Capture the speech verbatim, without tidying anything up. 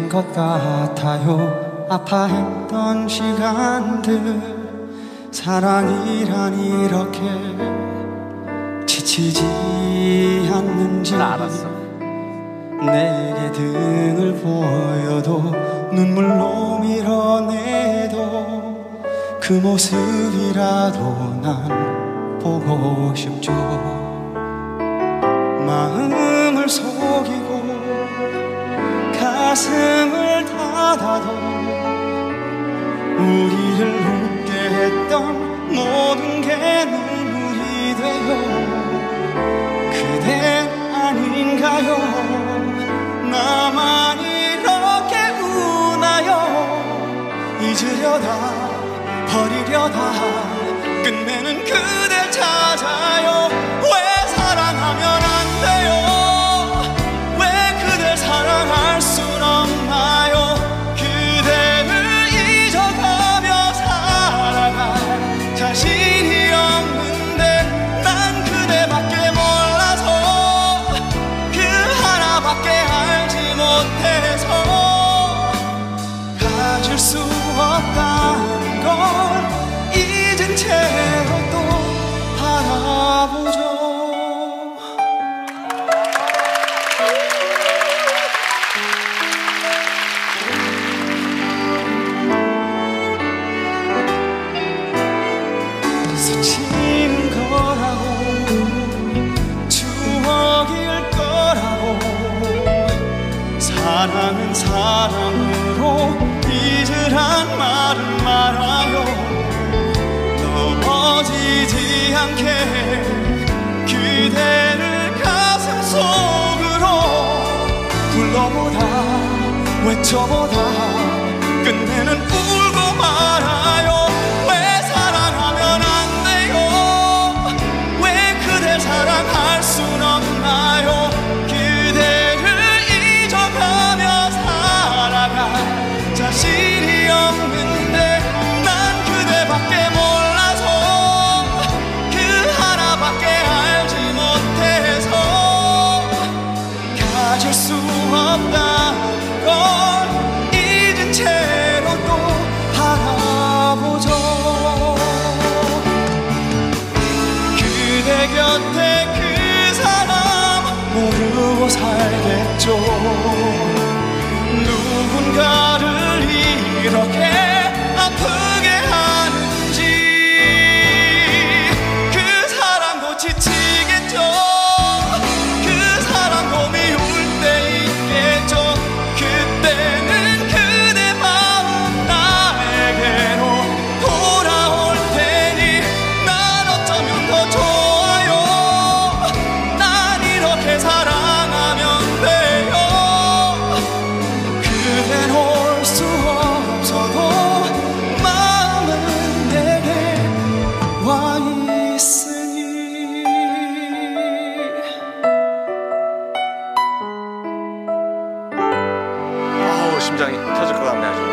것 같아요. 아파했던 시간들, 사랑이란 이렇게 지치지 않는지. 나 알았어. 내게 등을 보여도 눈물로 밀어내도 그 모습이라도 난 보고 싶죠. 마음을 속이고 가슴을 닫아도 우리를 웃게 했던 모든 게 눈물이 돼요. 그댄 아닌가요? 나만 이렇게 우나요? 잊으려다 버리려다 끝내는 그댈 찾아요. 왜 사랑하면 안 돼요? 왜 그댈 사랑할 순 없나요? 그대를 잊어가며 살아갈 자신이 없는데 난 그대밖에 몰라서 그 하나밖에 알지 못해서 가질 수 없다는 걸 잊은 채로 또 바라보죠. 스치는 거라고 추억일 거라고 사랑은 사랑으로 잊으란 말은 말아요. 넘어지지 않게 그대를 가슴 속으로 불러보다 외쳐보다 끝내는 울고 말아요. 왜 사랑하면 안 돼요? 왜 그댈 사랑할 순 없나요? 그대를 잊어가며 살아갈 자신이 없는데 난 그대밖에 몰라서 그 하나밖에 알지 못해서 가질 수 없다는 걸 잊은 채로 또 바라보죠. 그대 곁에 그 사람 모르고 살겠죠. 누군가를 이렇게 아프게 하는지 그 사람도 지치겠죠. 그 사람도 미울 때 있겠죠. 그때는 그대 마음 나에게로 돌아올 테니 난 어쩌면 더 좋아요. 난 이렇게 사랑하면 돼요. 그댄 올 수 없어도 마음은 내게 와 있으니. 아우 심장이 터질 것 같네 아주.